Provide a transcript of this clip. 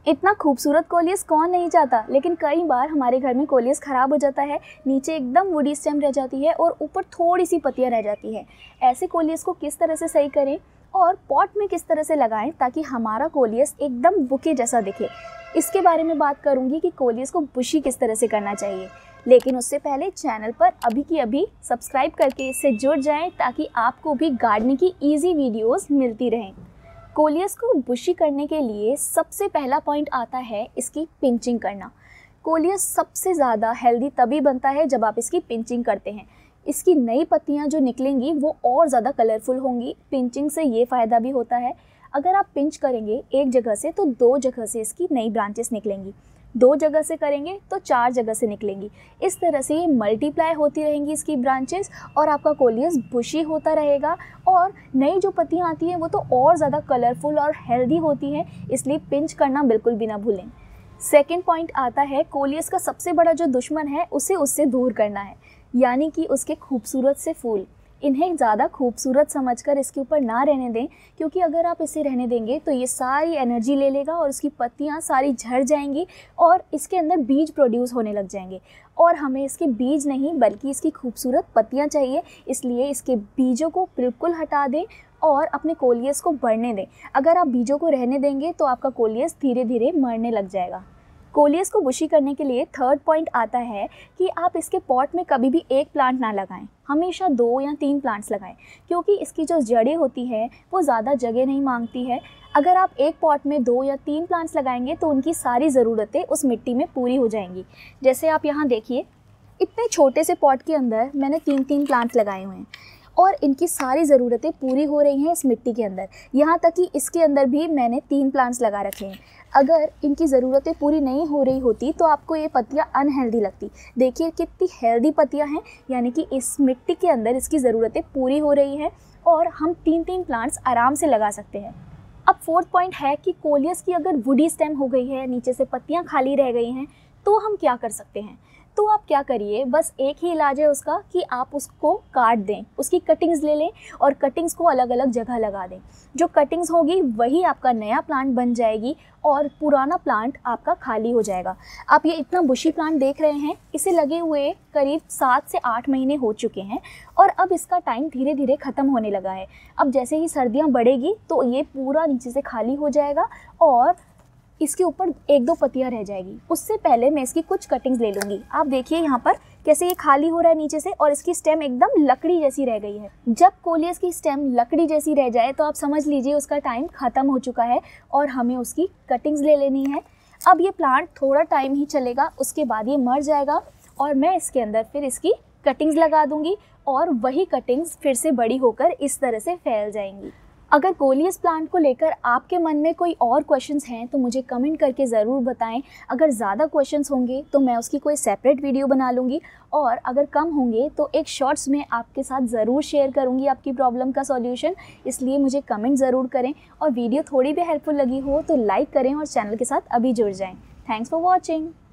इतना खूबसूरत कोलियस कौन नहीं चाहता, लेकिन कई बार हमारे घर में कोलियस ख़राब हो जाता है। नीचे एकदम वुडी स्टेम रह जाती है और ऊपर थोड़ी सी पत्तियां रह जाती है। ऐसे कोलियस को किस तरह से सही करें और पॉट में किस तरह से लगाएं ताकि हमारा कोलियस एकदम बुके जैसा दिखे, इसके बारे में बात करूंगी कि कोलियस को बुशी किस तरह से करना चाहिए। लेकिन उससे पहले चैनल पर अभी की अभी सब्सक्राइब करके इससे जुड़ जाएं ताकि आपको भी गार्डनिंग की ईजी वीडियोस मिलती रहें। कोलियस को बुशी करने के लिए सबसे पहला पॉइंट आता है इसकी पिंचिंग करना। कोलियस सबसे ज़्यादा हेल्दी तभी बनता है जब आप इसकी पिंचिंग करते हैं। इसकी नई पत्तियां जो निकलेंगी वो और ज़्यादा कलरफुल होंगी। पिंचिंग से ये फ़ायदा भी होता है, अगर आप पिंच करेंगे एक जगह से तो 2 जगह से इसकी नई ब्रांचेस निकलेंगी, 2 जगह से करेंगे तो 4 जगह से निकलेंगी। इस तरह से ये मल्टीप्लाई होती रहेंगी इसकी ब्रांचेस और आपका कोलियस बुशी होता रहेगा। और नई जो पत्तियां आती हैं वो तो और ज़्यादा कलरफुल और हेल्दी होती हैं, इसलिए पिंच करना बिल्कुल भी ना भूलें। सेकेंड पॉइंट आता है कोलियस का सबसे बड़ा जो दुश्मन है उसे उससे दूर करना है, यानी कि उसके खूबसूरत से फूल। इन्हें ज़्यादा खूबसूरत समझकर इसके ऊपर ना रहने दें, क्योंकि अगर आप इसे रहने देंगे तो ये सारी एनर्जी ले लेगा और उसकी पत्तियाँ सारी झड़ जाएंगी और इसके अंदर बीज प्रोड्यूस होने लग जाएंगे। और हमें इसके बीज नहीं बल्कि इसकी खूबसूरत पत्तियाँ चाहिए, इसलिए इसके बीजों को बिल्कुल हटा दें और अपने कोलियस को बढ़ने दें। अगर आप बीजों को रहने देंगे तो आपका कोलियस धीरे धीरे मरने लग जाएगा। कोलियस को बुशी करने के लिए थर्ड पॉइंट आता है कि आप इसके पॉट में कभी भी एक प्लांट ना लगाएं, हमेशा 2 या 3 प्लांट्स लगाएं, क्योंकि इसकी जो जड़ें होती है वो ज़्यादा जगह नहीं मांगती है। अगर आप एक पॉट में 2 या 3 प्लांट्स लगाएंगे तो उनकी सारी ज़रूरतें उस मिट्टी में पूरी हो जाएंगी। जैसे आप यहाँ देखिए, इतने छोटे से पॉट के अंदर मैंने 3-3 प्लांट्स लगाए हुए हैं और इनकी सारी ज़रूरतें पूरी हो रही हैं इस मिट्टी के अंदर। यहाँ तक कि इसके अंदर भी मैंने 3 प्लांट्स लगा रखे हैं। अगर इनकी ज़रूरतें पूरी नहीं हो रही होती तो आपको ये पत्तियाँ अनहेल्दी लगती। देखिए कितनी हेल्दी पत्तियाँ हैं, यानी कि इस मिट्टी के अंदर इसकी ज़रूरतें पूरी हो रही हैं और हम 3-3 प्लांट्स आराम से लगा सकते हैं। अब फोर्थ पॉइंट है कि कोलियस की अगर वुडी स्टेम हो गई है, नीचे से पत्तियाँ खाली रह गई हैं, तो हम क्या कर सकते हैं। तो आप क्या करिए, बस एक ही इलाज है उसका कि आप उसको काट दें, उसकी कटिंग्स ले लें और कटिंग्स को अलग अलग जगह लगा दें। जो कटिंग्स होगी वही आपका नया प्लांट बन जाएगी और पुराना प्लांट आपका खाली हो जाएगा। आप ये इतना बुशी प्लांट देख रहे हैं, इसे लगे हुए करीब 7 से 8 महीने हो चुके हैं और अब इसका टाइम धीरे धीरे ख़त्म होने लगा है। अब जैसे ही सर्दियाँ बढ़ेगी तो ये पूरा नीचे से खाली हो जाएगा और इसके ऊपर 1-2 पत्तियां रह जाएगी। उससे पहले मैं इसकी कुछ कटिंग्स ले लूँगी। आप देखिए यहाँ पर कैसे ये खाली हो रहा है नीचे से और इसकी स्टेम एकदम लकड़ी जैसी रह गई है। जब कोलियस की स्टेम लकड़ी जैसी रह जाए तो आप समझ लीजिए उसका टाइम ख़त्म हो चुका है और हमें उसकी कटिंग्स ले लेनी है। अब ये प्लांट थोड़ा टाइम ही चलेगा, उसके बाद ये मर जाएगा और मैं इसके अंदर फिर इसकी कटिंग्स लगा दूँगी और वही कटिंग्स फिर से बड़ी होकर इस तरह से फैल जाएंगी। अगर कोलियस प्लांट को लेकर आपके मन में कोई और क्वेश्चंस हैं तो मुझे कमेंट करके ज़रूर बताएं। अगर ज़्यादा क्वेश्चंस होंगे तो मैं उसकी कोई सेपरेट वीडियो बना लूँगी और अगर कम होंगे तो एक शॉर्ट्स में आपके साथ ज़रूर शेयर करूँगी आपकी प्रॉब्लम का सॉल्यूशन। इसलिए मुझे कमेंट ज़रूर करें और वीडियो थोड़ी भी हेल्पफुल लगी हो तो लाइक करें और चैनल के साथ अभी जुड़ जाएँ। Thanks for watching.